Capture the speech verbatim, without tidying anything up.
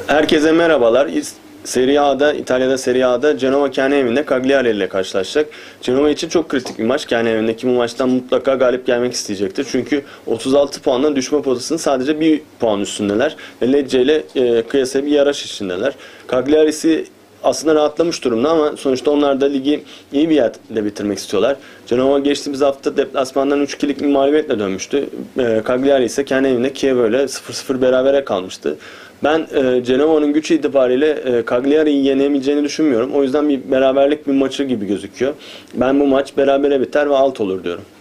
Herkese merhabalar. Serie A'da, İtalya'da Serie A'da Genova kendi evinde Cagliari ile karşılaşacak. Genova için çok kritik bir maç. Kendi evindeki bu maçtan mutlaka galip gelmek isteyecektir. Çünkü otuz altı puanla düşme potasının sadece bir puan üstündeler. Ve Lecce ile e, kıyasaya bir yarış içindeler. Cagliari'si aslında rahatlamış durumda ama sonuçta onlar da ligi iyi bir yerde bitirmek istiyorlar. Genova geçtiğimiz hafta deplasmandan üç ikilik bir mağlubiyetle dönmüştü. E, Cagliari ise kendi evinde Chievo ile sıfır sıfır berabere kalmıştı. Ben e, Genova'nın güç itibariyle e, Cagliari'yi yenemeyeceğini düşünmüyorum. O yüzden bir beraberlik bir maçı gibi gözüküyor. Ben bu maç berabere biter ve alt olur diyorum.